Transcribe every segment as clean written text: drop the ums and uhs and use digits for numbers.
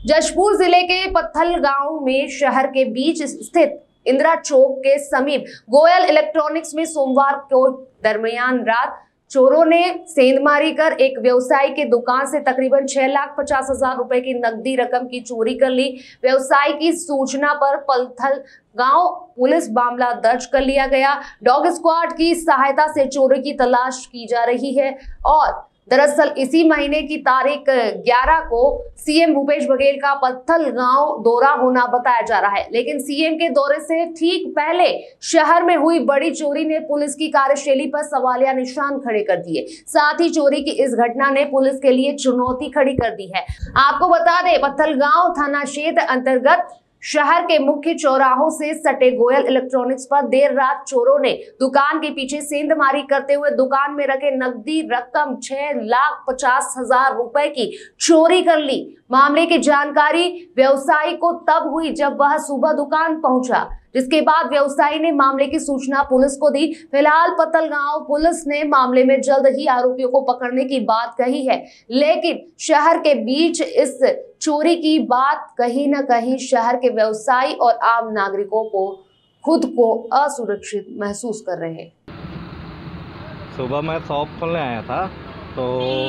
जशपुर जिले के पत्थल गांव में शहर के बीच स्थित इंदिरा चौक के समीप गोयल इलेक्ट्रॉनिक्स में सोमवार को दरमियान रात चोरों ने सेंधमारी कर एक व्यवसायी की दुकान से तकरीबन 6,50,000 रुपए की नकदी रकम की चोरी कर ली। व्यवसायी की सूचना पर पत्थल गांव पुलिस मामला दर्ज कर लिया गया। डॉग स्क्वाड की सहायता से चोरी की तलाश की जा रही है और दरअसल इसी महीने की तारीख 11 को सीएम भूपेश बघेल का पत्थल गांव दौरा होना बताया जा रहा है, लेकिन सीएम के दौरे से ठीक पहले शहर में हुई बड़ी चोरी ने पुलिस की कार्यशैली पर सवालिया निशान खड़े कर दिए। साथ ही चोरी की इस घटना ने पुलिस के लिए चुनौती खड़ी कर दी है। आपको बता दें, पत्थल गांव थाना क्षेत्र अंतर्गत शहर के मुख्य चौराहों से सटे गोयल इलेक्ट्रॉनिक्स पर देर रात चोरों ने दुकान के पीछे सेंधमारी करते हुए दुकान में रखे नकदी रकम 6,50,000 रुपए की चोरी कर ली। मामले की जानकारी व्यवसायी को तब हुई जब वह सुबह दुकान पहुंचा, जिसके बाद व्यवसायी ने मामले की सूचना पुलिस को दी। फिलहाल पत्थल गांव पुलिस ने मामले में जल्द ही आरोपियों को पकड़ने की बात कही है, लेकिन शहर के बीच इस चोरी की बात कहीं न कहीं शहर के व्यवसायी और आम नागरिकों को खुद को असुरक्षित महसूस कर रहे हैं। सुबह मैं शॉप खोलने आया था तो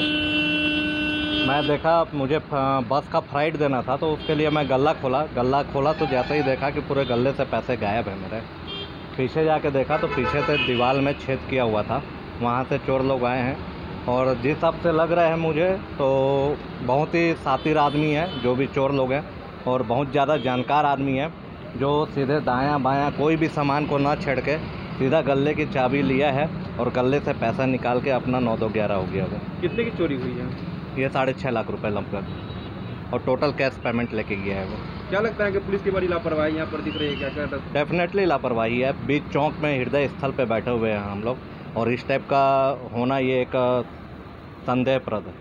मैं देखा मुझे बस का फ्राइट देना था, तो उसके लिए मैं गल्ला खोला तो जैसे ही देखा कि पूरे गल्ले से पैसे गायब है मेरे। पीछे जाके देखा तो पीछे से दीवार में छेद किया हुआ था, वहाँ से चोर लोग आए हैं और जिस हिसाब से लग रहा है मुझे तो बहुत ही शातिर आदमी है जो भी चोर लोग हैं, और बहुत ज़्यादा जानकार आदमी है जो सीधे दायां बायां कोई भी सामान को ना छेड़ के सीधा गले की चाबी लिया है और गले से पैसा निकाल के अपना 9-2-11 हो गया वो। कितने की चोरी हुई है? ये 6.5 लाख रुपए लगभग, और टोटल कैश पेमेंट लेके गया है वो। क्या लगता है कि पुलिस की बड़ी लापरवाही यहाँ पर दिख रही है? क्या डेफिनेटली लापरवाही है। बीच चौक में हृदय स्थल पे बैठे हुए हैं हम लोग, और इस टाइप का होना ये एक संदेहप्रद है।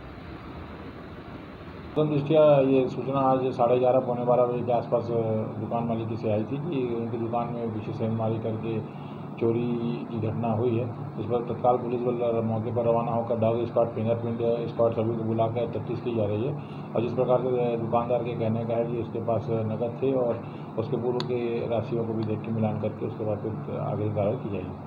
दृष्टिया ये सूचना आज 11:30 पौने 12 बजे के आसपास दुकान मालिक से आई थी कि उनकी दुकान में पीछे सेंधमारी करके चोरी की घटना हुई है। इस पर तत्काल पुलिस बल मौके पर रवाना होकर डॉग स्क्वाड, फिंगरप्रिंट स्क्वाड सभी को बुलाकर तफ्तीश की जा रही है। और जिस प्रकार से दुकानदार के कहने का है कि उसके पास नकद थे और उसके पूर्व के राशियों को भी देख के मिलान करके उसके बाद फिर आगे कार्रवाई की जाएगी।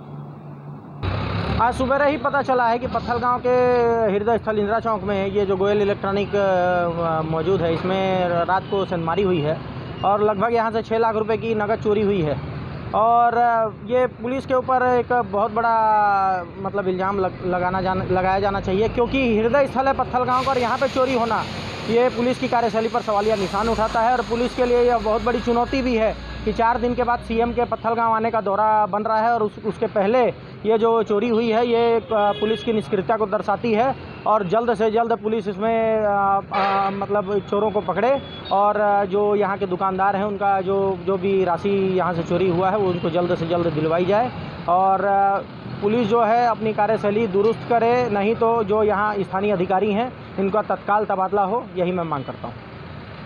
आज सुबह ही पता चला है कि पत्थल गांव के हृदय स्थल इंदिरा चौक में ये जो गोयल इलेक्ट्रॉनिक मौजूद है, इसमें रात को सेंधमारी हुई है और लगभग यहाँ से 6 लाख रुपए की नकद चोरी हुई है। और ये पुलिस के ऊपर एक बहुत बड़ा मतलब इल्ज़ाम लगाया जाना चाहिए, क्योंकि हृदय स्थल है पत्थल गांव का और यहाँ पे चोरी होना ये पुलिस की कार्यशैली पर सवालिया निशान उठाता है। और पुलिस के लिए यह बहुत बड़ी चुनौती भी है कि 4 दिन के बाद सीएम के पत्थल गांव आने का दौरा बन रहा है और उसके पहले ये जो चोरी हुई है ये पुलिस की निष्क्रियता को दर्शाती है। और जल्द से जल्द पुलिस इसमें मतलब चोरों को पकड़े और जो यहाँ के दुकानदार हैं उनका जो भी राशि यहाँ से चोरी हुआ है वो उनको जल्द से जल्द दिलवाई जाए। और पुलिस जो है अपनी कार्यशैली दुरुस्त करे, नहीं तो जो यहाँ स्थानीय अधिकारी हैं इनका तत्काल तबादला हो, यही मैं मांग करता हूँ।